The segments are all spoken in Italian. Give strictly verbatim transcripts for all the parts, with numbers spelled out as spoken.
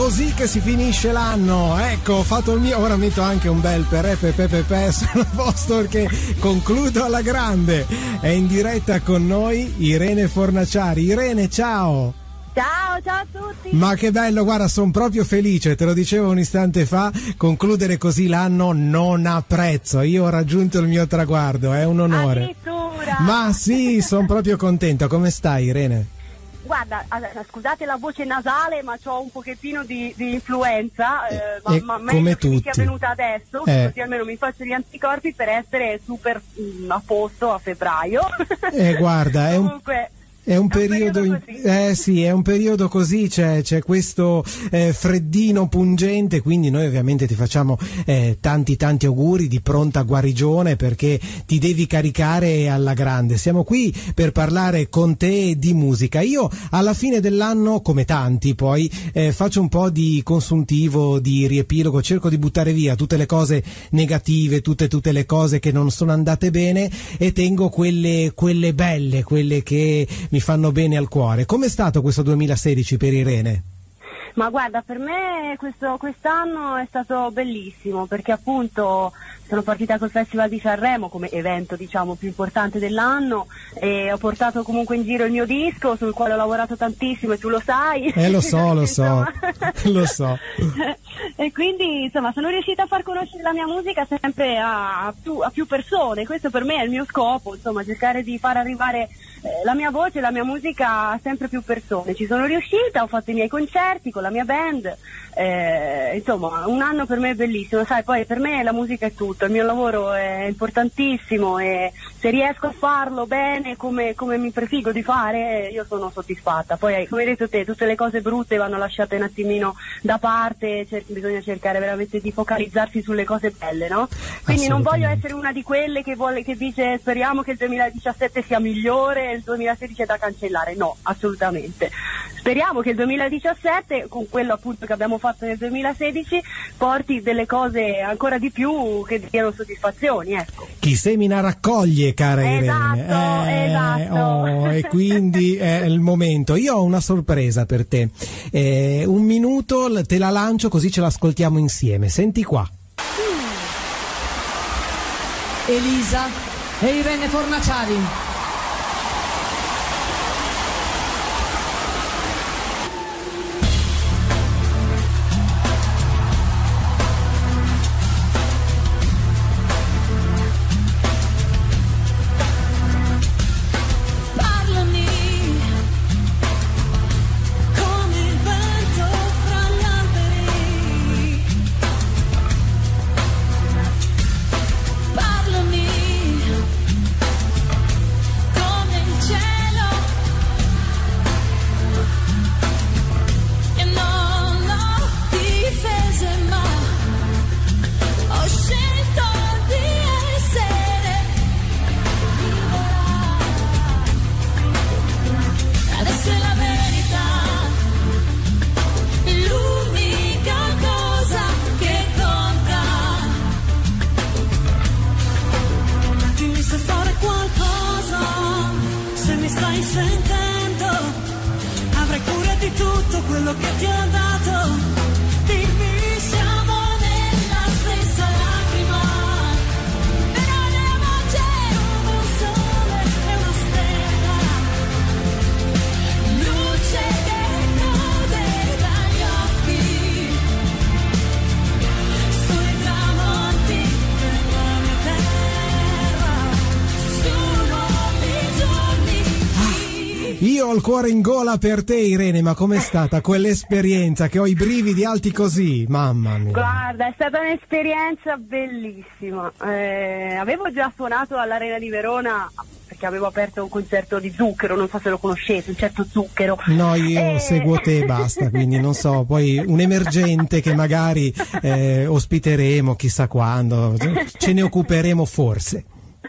così che si finisce l'anno. Ecco, ho fatto il mio. Ora metto anche un bel perepe pepe pe sono a posto perché concludo alla grande. È in diretta con noi Irene Fornaciari. Irene, ciao. Ciao, ciao a tutti. Ma che bello, guarda, sono proprio felice, te lo dicevo un istante fa, concludere così l'anno non ha prezzo. Io ho raggiunto il mio traguardo, è un onore. Addirittura. Ma sì, sono proprio contento. Come stai, Irene? Guarda, scusate la voce nasale, ma ho un pochettino di, di influenza, eh, ma, e ma come meglio che tutti. mi sia venuta adesso, eh. così almeno mi faccio gli anticorpi per essere super mh, a posto a febbraio. Eh, guarda, è un... Comunque, È un periodo, periodo in, eh sì, è un periodo così, c'è, c'è questo eh, freddino pungente, quindi noi ovviamente ti facciamo eh, tanti tanti auguri di pronta guarigione perché ti devi caricare alla grande. Siamo qui per parlare con te di musica. Io alla fine dell'anno, come tanti poi, eh, faccio un po' di consuntivo, di riepilogo, cerco di buttare via tutte le cose negative, tutte tutte le cose che non sono andate bene e tengo quelle, quelle belle, quelle che mi fanno bene al cuore. Com'è stato questo duemilasedici per Irene? Ma guarda, per me questo, quest'anno è stato bellissimo perché appunto sono partita col Festival di Sanremo come evento diciamo più importante dell'anno e ho portato comunque in giro il mio disco sul quale ho lavorato tantissimo e tu lo sai. Eh lo so, lo so, lo so. E quindi insomma sono riuscita a far conoscere la mia musica sempre a, a, più, a più persone, questo per me è il mio scopo, insomma cercare di far arrivare eh, la mia voce, la mia musica a sempre più persone. Ci sono riuscita, ho fatto i miei concerti con la mia band, eh, insomma un anno per me è bellissimo, sai, poi per me la musica è tutto, il mio lavoro è importantissimo e se riesco a farlo bene come, come mi prefigo di fare io sono soddisfatta. Poi come hai detto te, tutte le cose brutte vanno lasciate un attimino da parte, cer- bisogna cercare veramente di focalizzarsi sulle cose belle, no? Quindi non voglio essere una di quelle che vuole, che dice speriamo che il duemiladiciassette sia migliore e il duemilasedici è da cancellare, no, assolutamente. Speriamo che il duemiladiciassette, con quello appunto che abbiamo fatto nel duemilasedici, porti delle cose ancora di più che diano soddisfazioni, ecco. Chi semina raccoglie, cara esatto, Irene. Eh, esatto. Oh, e quindi è il momento. Io ho una sorpresa per te. Eh, un minuto te la lancio così ce l'ascoltiamo insieme. Senti qua. Elisa e Irene Fornaciari. Io ho il cuore in gola per te, Irene, ma com'è stata quell'esperienza che ho i brividi alti così? Mamma mia. Guarda, è stata un'esperienza bellissima. Eh, avevo già suonato all'Arena di Verona perché avevo aperto un concerto di Zucchero, non so se lo conoscete, un certo Zucchero. No, io e... seguo te e basta, quindi non so, poi un emergente che magari eh, ospiteremo chissà quando, ce ne occuperemo forse.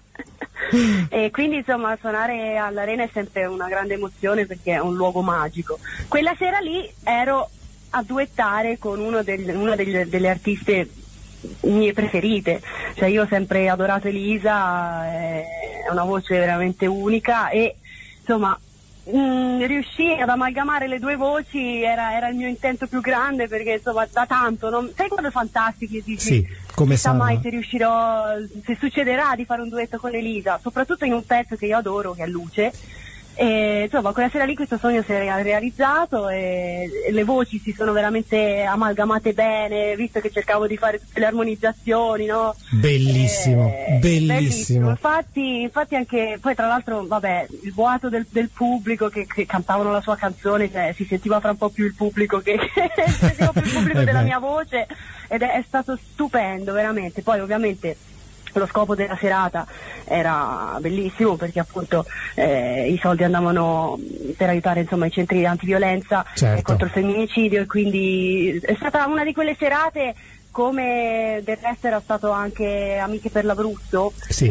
E quindi insomma suonare all'Arena è sempre una grande emozione perché è un luogo magico. Quella sera lì ero a duettare con uno del, una delle, delle artiste mie preferite, cioè io ho sempre adorato Elisa, è una voce veramente unica e insomma mh, riuscire ad amalgamare le due voci era, era il mio intento più grande, perché insomma da tanto, non... sai quando è fantastico e dici sì, come chissà sarà? mai se riuscirò, se succederà di fare un duetto con Elisa, soprattutto in un pezzo che io adoro, che è Luce. E, insomma, quella sera lì questo sogno si è realizzato e, e le voci si sono veramente amalgamate bene, visto che cercavo di fare tutte le armonizzazioni, no? Bellissimo, e, bellissimo. bellissimo. Infatti, infatti anche poi tra l'altro, vabbè, il boato del, del pubblico che, che cantavano la sua canzone, cioè, si sentiva fra un po' più il pubblico che si sentiva più il pubblico della mia voce, ed è, è stato stupendo veramente. Poi ovviamente lo scopo della serata era bellissimo, perché appunto eh, i soldi andavano per aiutare insomma i centri antiviolenza, certo, e contro il femminicidio, e quindi è stata una di quelle serate, come del resto era stato anche Amiche per l'Abruzzo, sì.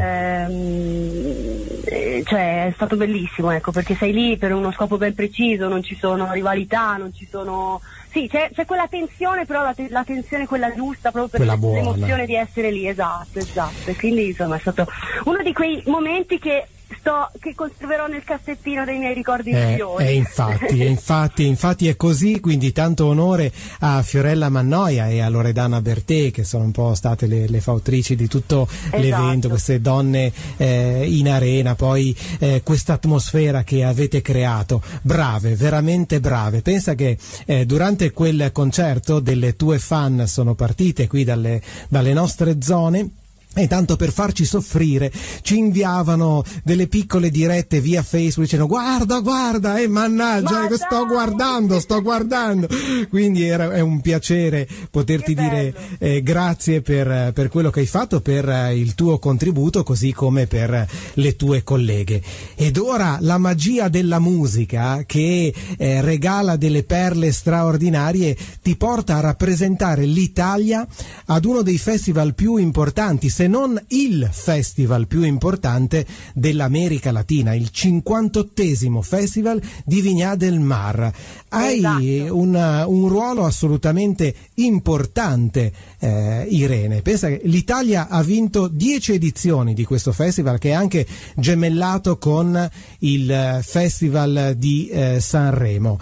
ehm, eh, cioè è stato bellissimo, ecco, perché sei lì per uno scopo ben preciso, non ci sono rivalità, non ci sono... Sì, c'è, c'è quella tensione, però la, te- la tensione quella giusta, proprio per l'emozione di essere lì, esatto, esatto. E quindi insomma è stato uno di quei momenti che sto che conserverò nel cassettino dei miei ricordi eh, migliori. E infatti, infatti, infatti è così, quindi tanto onore a Fiorella Mannoia e a Loredana Bertè, che sono un po' state le, le fautrici di tutto esatto. l'evento, queste donne eh, in arena, poi eh, questa atmosfera che avete creato, brave, veramente brave. Pensa che eh, durante quel concerto delle tue fan sono partite qui dalle, dalle nostre zone, e tanto per farci soffrire ci inviavano delle piccole dirette via Facebook dicendo guarda guarda e eh, mannaggia Ma sto guardando sto guardando quindi era, è un piacere poterti dire eh, grazie per, per quello che hai fatto, per eh, il tuo contributo, così come per le tue colleghe. Ed ora la magia della musica, che eh, regala delle perle straordinarie, ti porta a rappresentare l'Italia ad uno dei festival più importanti, se non il festival più importante dell'America Latina, il cinquantottesimo Festival di Viña del Mar. Hai esatto. una, un ruolo assolutamente importante, eh, Irene. Pensa che l'Italia ha vinto dieci edizioni di questo festival, che è anche gemellato con il Festival di eh, Sanremo.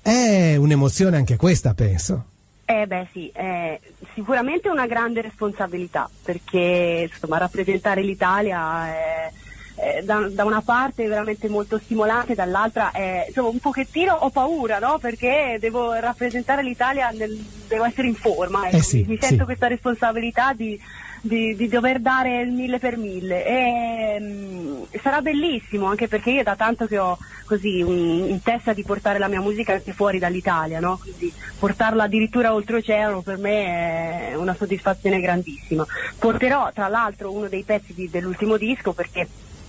È un'emozione anche questa, penso. Eh beh sì, è sicuramente una grande responsabilità, perché insomma rappresentare l'Italia è, è da, da una parte è veramente molto stimolante, dall'altra è insomma un pochettino ho paura, no? Perché devo rappresentare l'Italia, nel, devo essere in forma, ecco. eh sì, mi sento sì. questa responsabilità di Di, di dover dare il mille per mille, e mh, sarà bellissimo, anche perché io da tanto che ho così un, in testa di portare la mia musica anche fuori dall'Italia, no? Quindi portarla addirittura oltreoceano per me è una soddisfazione grandissima. Porterò tra l'altro uno dei pezzi di, dell'ultimo disco, perché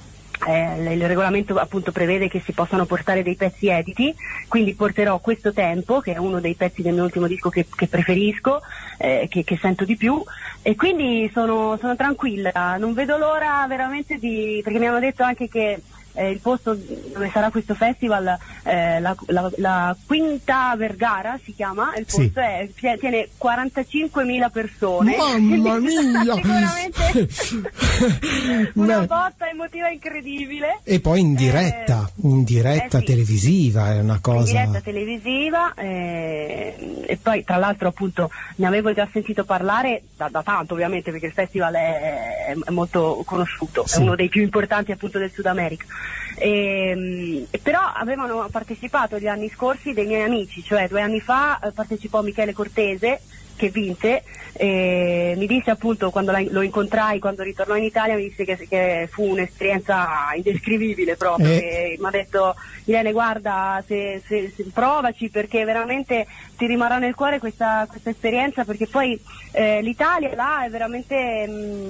Eh, il regolamento appunto prevede che si possano portare dei pezzi editi, quindi porterò Questo Tempo, che è uno dei pezzi del mio ultimo disco che, che preferisco, eh, che, che sento di più, e quindi sono, sono tranquilla, non vedo l'ora veramente di, perché mi hanno detto anche che eh, il posto dove sarà questo festival, eh, la, la, la Quinta Vergara si chiama, il posto sì. è, tiene quarantacinquemila persone. Mamma mia! Sicuramente una botta emotiva incredibile. E poi in diretta, eh, in diretta eh sì. televisiva, è una cosa. In diretta televisiva, eh, e poi tra l'altro appunto ne avevo già sentito parlare da, da tanto, ovviamente, perché il festival è, è molto conosciuto, sì. è uno dei più importanti appunto del Sud America. E, però avevano partecipato gli anni scorsi dei miei amici, cioè due anni fa eh, partecipò Michele Cortese, che vinse, e mi disse appunto, quando la, lo incontrai, quando ritornò in Italia, mi disse che, che fu un'esperienza indescrivibile proprio, eh. mi ha detto Irene guarda, se, se, se provaci, perché veramente ti rimarrà nel cuore questa, questa esperienza, perché poi eh, l'Italia là è veramente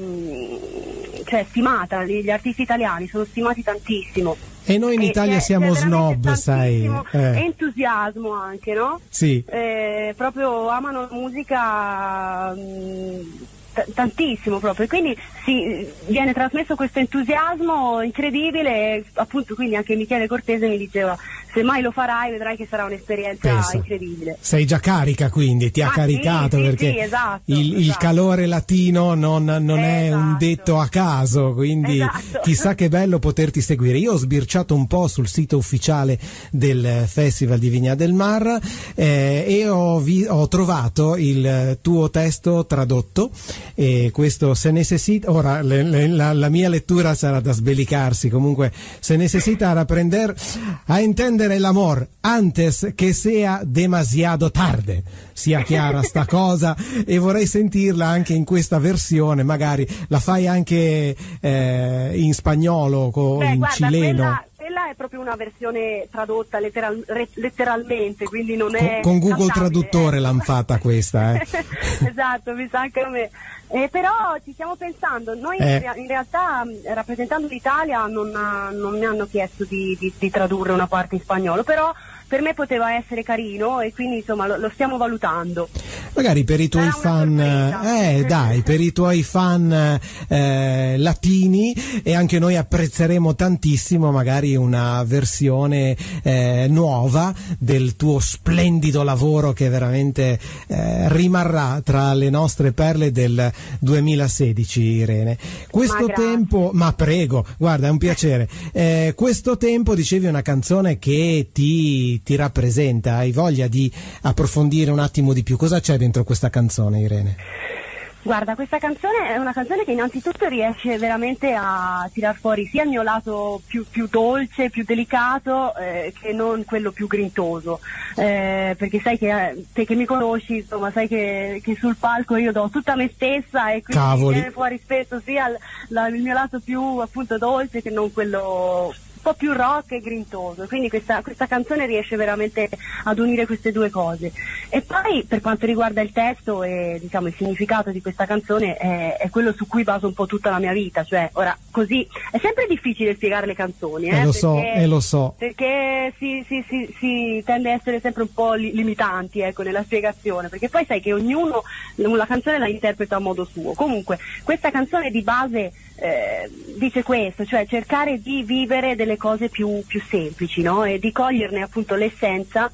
mh, cioè stimata, gli, gli artisti italiani sono stimati tantissimo. E noi in Italia e, siamo snob, sai. Eh. Entusiasmo anche, no? Sì. Eh, proprio amano la musica mh, t- tantissimo proprio, quindi sì, viene trasmesso questo entusiasmo incredibile, appunto. Quindi anche Michele Cortese mi diceva se mai lo farai vedrai che sarà un'esperienza Penso. incredibile. Sei già carica, quindi ti ha Ah, caricato, sì, sì, perché sì, esatto, il, il esatto. calore latino non, non è un Esatto. detto a caso, quindi Esatto. chissà che bello poterti seguire. Io ho sbirciato un po' sul sito ufficiale del Festival di Viña del Mar eh, e ho, vi, ho trovato il tuo testo tradotto, e questo se necesita, ora le, le, la, la mia lettura sarà da sbelicarsi, comunque se necesita aprender a entendere el amor antes que sea demasiado tarde, sia chiara sta cosa, e vorrei sentirla anche in questa versione, magari la fai anche eh, in spagnolo o Beh, in guarda, cileno. Quella, quella è proprio una versione tradotta letteral, re, letteralmente, quindi non è con, con Google cantabile, Traduttore ecco. l'han fatta questa, eh. Esatto, mi sa anche a me. Eh, però ci stiamo pensando, noi Eh. in, rea- in realtà mh, rappresentando l'Italia non, ha- non mi hanno chiesto di, di, di tradurre una parte in spagnolo, però per me poteva essere carino e quindi insomma lo, lo stiamo valutando. Magari per i tuoi Sarà una fan, sorpresa. eh dai, per i tuoi fan eh, latini, e anche noi apprezzeremo tantissimo magari una versione eh, nuova del tuo splendido lavoro, che veramente eh, rimarrà tra le nostre perle del duemilasedici, Irene. Questo Ma grazie. tempo, ma prego, guarda, è un piacere. Eh, questo tempo, dicevi, è una canzone che ti ti rappresenta, hai voglia di approfondire un attimo di più. Cosa c'è dentro questa canzone, Irene? Guarda, questa canzone è una canzone che innanzitutto riesce veramente a tirar fuori sia il mio lato più, più dolce, più delicato, eh, che non quello più grintoso, eh, perché sai che te che mi conosci, insomma, sai che, che sul palco io do tutta me stessa e quindi Cavoli. viene fuori spesso sia il, la, il mio lato più appunto dolce che non quello un po' più rock e grintoso, quindi questa, questa canzone riesce veramente ad unire queste due cose. E poi per quanto riguarda il testo e diciamo il significato di questa canzone è, è quello su cui baso un po' tutta la mia vita, cioè ora così è sempre difficile spiegare le canzoni, eh, Eh, lo so, perché, eh, lo so. perché si, si, si, si tende a essere sempre un po' li- limitanti, ecco, nella spiegazione, perché poi sai che ognuno la canzone la interpreta a modo suo. Comunque questa canzone di base eh, dice questo, cioè cercare di vivere delle cose più, più semplici, no? E di coglierne appunto l'essenza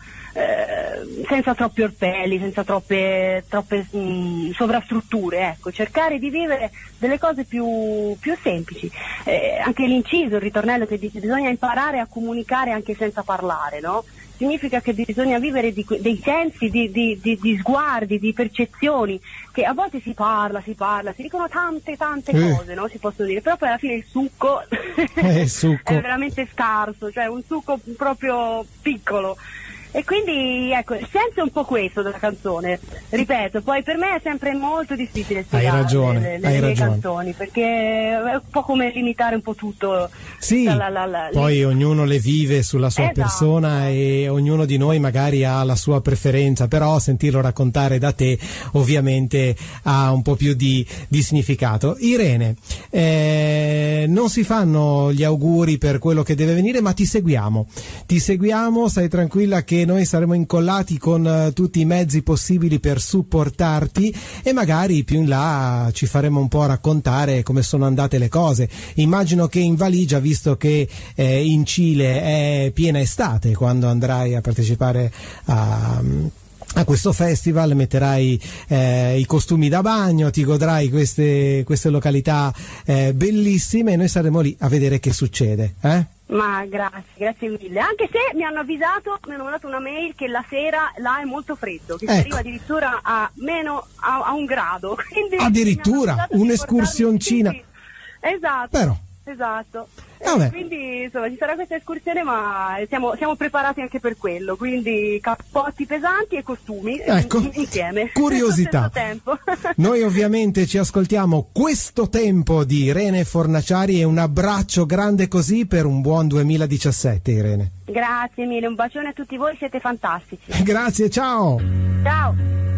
eh, senza troppi orpelli, senza troppe, troppe mh, sovrastrutture, ecco, cercare di vivere delle cose più, più semplici. Eh, anche l'inciso, il ritornello che dice bisogna imparare a comunicare anche senza parlare, no? Significa che bisogna vivere di, dei sensi, di, di, di, di sguardi, di percezioni, che a volte si parla, si parla, si dicono tante tante Eh. cose, no? Si possono dire, però poi alla fine il succo, Eh, il succo. è veramente scarso, cioè un succo proprio piccolo. E quindi ecco, il senso è un po' questo della canzone, ripeto, poi per me è sempre molto difficile spiegare ragione, le, le, hai le mie ragione. canzoni, perché è un po' come limitare un po' tutto. Sì, la- la- la- poi ognuno le vive sulla sua Esatto. persona e ognuno di noi magari ha la sua preferenza, però sentirlo raccontare da te ovviamente ha un po' più di, di significato. Irene, eh, non si fanno gli auguri per quello che deve venire, ma ti seguiamo, ti seguiamo, stai tranquilla che noi saremo incollati con eh, tutti i mezzi possibili per supportarti, e magari più in là ci faremo un po' raccontare come sono andate le cose. Immagino che in valigia, visto che eh, in Cile è piena estate quando andrai a partecipare a a questo festival, metterai eh, i costumi da bagno, ti godrai queste, queste località eh, bellissime, e noi saremo lì a vedere che succede, eh? Ma grazie, grazie mille. Anche se mi hanno avvisato, mi hanno mandato una mail che la sera là è molto freddo, che si Ecco. arriva addirittura a meno a, a un grado. Quindi Addirittura? mi hanno avvisato di Un'escursioncina. portarmi- sì, sì. Esatto. Però. Esatto. Vabbè. E quindi insomma ci sarà questa escursione, ma siamo, siamo preparati anche per quello, quindi cappotti pesanti e costumi Ecco, in- insieme. curiosità. Allo stesso tempo. Noi ovviamente ci ascoltiamo Questo tempo di Irene Fornaciari, e un abbraccio grande così per un buon duemiladiciassette, Irene. Grazie mille, un bacione a tutti voi, siete fantastici. Grazie, ciao! Ciao.